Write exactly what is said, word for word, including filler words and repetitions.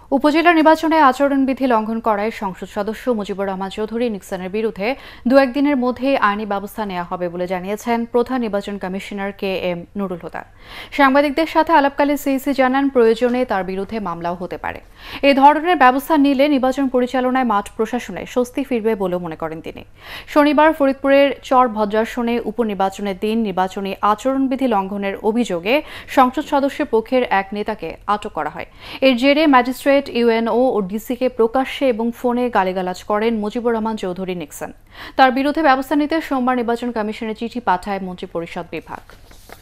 উপজেলা নির্বাচনে আচরণবিধি লঙ্ঘন করায় সংসদ সদস্য মুজিবুর রহমান চৌধুরী নিক্সনের বিরুদ্ধে দু একদিনের মধ্যেই আইনি ব্যবস্থা নেওয়া হবে বলে জানিয়েছেন প্রধান নির্বাচন commissioner K M Nurul Huda. সাংবাদিকদের সাথে আলাপকালে সিইসি জানান, প্রয়োজনে তার বিরুদ্ধে মামলাও হতে পারে। এই ধরনের ব্যবস্থা নিলে নির্বাচন পরিচালনায় মাঠ প্রশাসনে স্বস্তি ফিরবে বলেও মনে করেন তিনি। শনিবার ফরিদপুরের চর ভদ্রাসনে উপনির্বাচনের দিন নির্বাচনী আচরণবিধি লঙ্ঘনের অভিযোগে সংসদ সদস্যের পক্ষের এক নেতাকে আটক করা হয়। এর জেরে ম্যাজিস্ট্রেট, ইউএনও ও ডিসিকে প্রকাশ্যে এবং ফোনে গালিগালাজ করেন মুজিবুর রহমান চৌধুরী নিক্সন। তার বিরুদ্ধে ব্যবস্থা নিতে সোমবার নির্বাচন কমিশনের চিঠি পাঠায় মন্ত্রিপরিষদ বিভাগ।